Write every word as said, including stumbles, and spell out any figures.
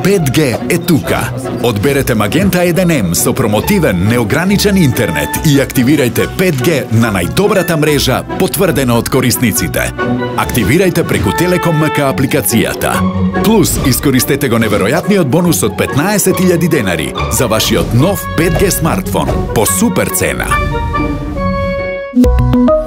пет ге е тука. Одберете Magenta еден ем со промотивен неограничен интернет и активирајте пет ге на најдобрата мрежа потврдена од корисниците. Активирајте преку Телеком МК апликацијата. Плюс, искористете го неверојатниот бонус од петнаесет илјади денари за вашиот нов пет ге смартфон по супер цена.